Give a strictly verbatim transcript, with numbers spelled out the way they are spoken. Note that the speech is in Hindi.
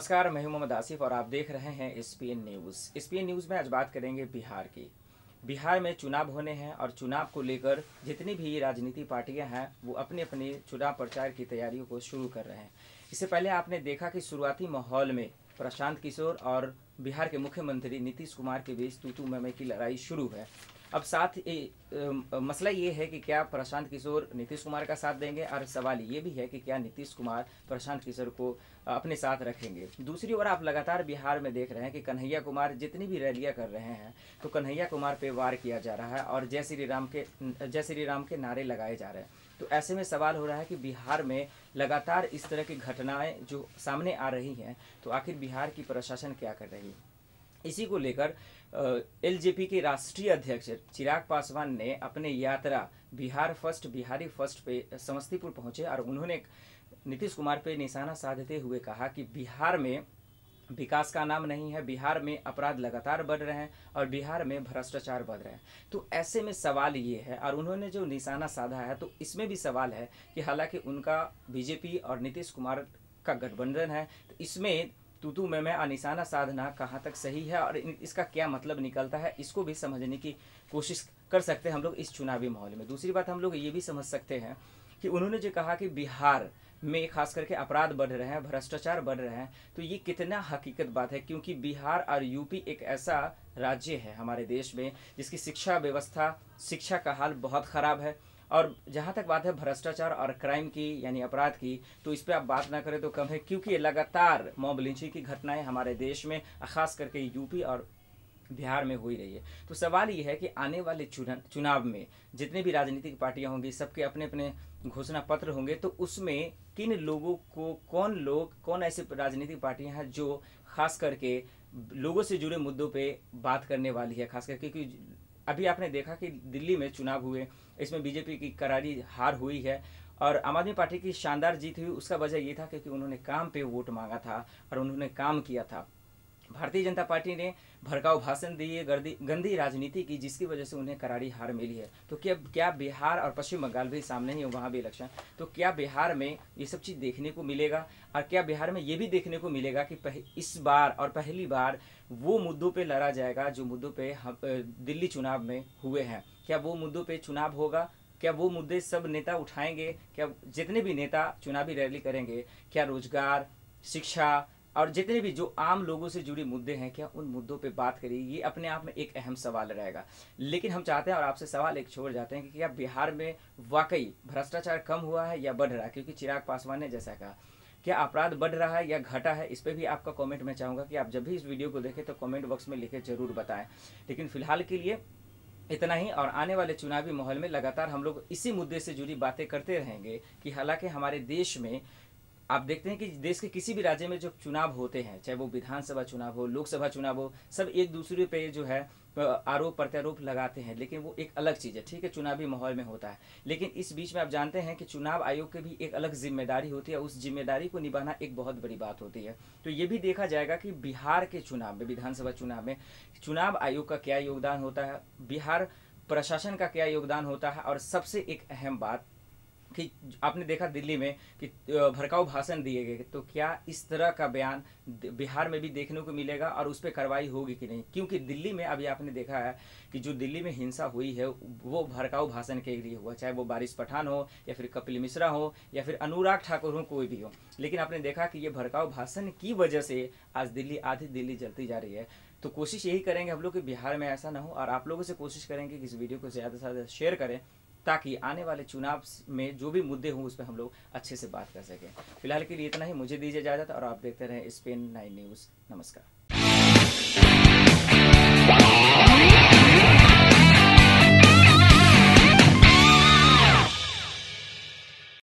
नमस्कार, मैं हूं मोहम्मद आसिफ और आप देख रहे हैं एसपीएन न्यूज़। एसपीएन न्यूज़ में आज बात करेंगे बिहार की। बिहार में चुनाव होने हैं और चुनाव को लेकर जितनी भी राजनीति पार्टियां हैं वो अपने अपने चुनाव प्रचार की तैयारियों को शुरू कर रहे हैं। इससे पहले आपने देखा कि शुरुआती माहौल में प्रशांत किशोर और बिहार के मुख्यमंत्री नीतीश कुमार के बीच तू तू मैं मैं की लड़ाई शुरू है। अब साथ ए, आ, मसला ये है कि क्या प्रशांत किशोर नीतीश कुमार का साथ देंगे, और सवाल ये भी है कि क्या नीतीश कुमार प्रशांत किशोर को अपने साथ रखेंगे। दूसरी ओर आप लगातार बिहार में देख रहे हैं कि कन्हैया कुमार जितनी भी रैलियां कर रहे हैं तो कन्हैया कुमार पे वार किया जा रहा है और जय श्री राम के जय श्री राम के नारे लगाए जा रहे हैं। तो ऐसे में सवाल हो रहा है कि बिहार में लगातार इस तरह की घटनाएं जो सामने आ रही हैं तो आखिर बिहार की प्रशासन क्या कर रही है। इसी को लेकर एलजेपी के राष्ट्रीय अध्यक्ष चिराग पासवान ने अपने यात्रा बिहार फर्स्ट बिहारी फर्स्ट पे समस्तीपुर पहुंचे और उन्होंने नीतीश कुमार पे निशाना साधते हुए कहा कि बिहार में विकास का नाम नहीं है, बिहार में अपराध लगातार बढ़ रहे हैं और बिहार में भ्रष्टाचार बढ़ रहे हैं। तो ऐसे में सवाल ये है, और उन्होंने जो निशाना साधा है तो इसमें भी सवाल है कि हालांकि उनका बीजेपी और नीतीश कुमार का गठबंधन है, तो इसमें तू तू मैं मैं निशाना साधना कहाँ तक सही है और इसका क्या मतलब निकलता है, इसको भी समझने की कोशिश कर सकते हैं हम लोग इस चुनावी माहौल में। दूसरी बात हम लोग ये भी समझ सकते हैं कि उन्होंने जो कहा कि बिहार में खास करके अपराध बढ़ रहे हैं, भ्रष्टाचार बढ़ रहे हैं, तो ये कितना हकीकत बात है, क्योंकि बिहार और यूपी एक ऐसा राज्य है हमारे देश में जिसकी शिक्षा व्यवस्था, शिक्षा का हाल बहुत ख़राब है। और जहाँ तक बात है भ्रष्टाचार और क्राइम की यानी अपराध की, तो इस पर आप बात ना करें तो कम है, क्योंकि लगातार मॉब लिंचिंग की घटनाएं हमारे देश में खास करके यूपी और बिहार में हो ही रही है। तो सवाल ये है कि आने वाले चुनाव में जितने भी राजनीतिक पार्टियां होंगी सबके अपने अपने घोषणा पत्र होंगे, तो उसमें किन लोगों को, कौन लोग, कौन ऐसे राजनीतिक पार्टियां हैं जो खास करके लोगों से जुड़े मुद्दों पे बात करने वाली है। खास करके क्योंकि अभी आपने देखा कि दिल्ली में चुनाव हुए, इसमें बीजेपी की करारी हार हुई है और आम आदमी पार्टी की शानदार जीत हुई। उसका वजह ये था क्योंकि उन्होंने काम पे वोट मांगा था और उन्होंने काम किया था। भारतीय जनता पार्टी ने भड़काऊ भाषण दिए, गंदी गंदी राजनीति की, जिसकी वजह से उन्हें करारी हार मिली है। तो क्या क्या बिहार और पश्चिम बंगाल भी सामने ही है, वहाँ भी इलेक्शन, तो क्या बिहार में ये सब चीज़ देखने को मिलेगा? और क्या बिहार में ये भी देखने को मिलेगा कि इस बार और पहली बार वो मुद्दों पे लड़ा जाएगा जो मुद्दों पे हम दिल्ली चुनाव में हुए हैं? क्या वो मुद्दों पे चुनाव होगा? क्या वो मुद्दे सब नेता उठाएंगे? क्या जितने भी नेता चुनावी रैली करेंगे, क्या रोजगार, शिक्षा और जितने भी जो आम लोगों से जुड़े मुद्दे हैं, क्या उन मुद्दों पे बात करिए? ये अपने आप में एक अहम सवाल रहेगा। लेकिन हम चाहते हैं और आपसे सवाल एक छोड़ जाते हैं कि क्या बिहार में वाकई भ्रष्टाचार कम हुआ है या बढ़ रहा है? क्योंकि चिराग पासवान ने जैसा कहा, क्या अपराध बढ़ रहा है या घटा है? इस पर भी आपका कमेंट मैं चाहूँगा कि आप जब भी इस वीडियो को देखें तो कमेंट बॉक्स में लिखे जरूर बताएं। लेकिन फिलहाल के लिए इतना ही, और आने वाले चुनावी माहौल में लगातार हम लोग इसी मुद्दे से जुड़ी बातें करते रहेंगे कि हालांकि हमारे देश में आप देखते हैं कि देश के किसी भी राज्य में जो चुनाव होते हैं, चाहे वो विधानसभा चुनाव हो, लोकसभा चुनाव हो, सब एक दूसरे पे जो है आरोप प्रत्यारोप लगाते हैं, लेकिन वो एक अलग चीज़ है, ठीक है, चुनावी माहौल में होता है। लेकिन इस बीच में आप जानते हैं कि चुनाव आयोग की भी एक अलग जिम्मेदारी होती है, उस जिम्मेदारी को निभाना एक बहुत बड़ी बात होती है। तो ये भी देखा जाएगा कि बिहार के चुनाव में, विधानसभा चुनाव में चुनाव आयोग का क्या योगदान होता है, बिहार प्रशासन का क्या योगदान होता है। और सबसे एक अहम बात कि आपने देखा दिल्ली में कि भड़काऊ भाषण दिए गए, तो क्या इस तरह का बयान बिहार में भी देखने को मिलेगा और उस पर कार्रवाई होगी कि नहीं? क्योंकि दिल्ली में अभी आपने देखा है कि जो दिल्ली में हिंसा हुई है वो भड़काऊ भाषण के लिए हुआ, चाहे वो बारिश पठान हो या फिर कपिल मिश्रा हो या फिर अनुराग ठाकुर हो, कोई भी हो। लेकिन आपने देखा कि ये भड़काऊ भाषण की वजह से आज दिल्ली, आधी दिल्ली जलती जा रही है। तो कोशिश यही करेंगे हम लोग कि बिहार में ऐसा ना हो, और आप लोगों से कोशिश करेंगे कि इस वीडियो को ज़्यादा से ज़्यादा शेयर करें ताकि आने वाले चुनाव में जो भी मुद्दे हों उस पर हम लोग अच्छे से बात कर सकें। फिलहाल के लिए इतना ही, मुझे दीजिए इजाज़त और आप देखते रहें एसपीएन नाइन न्यूज़। नमस्कार।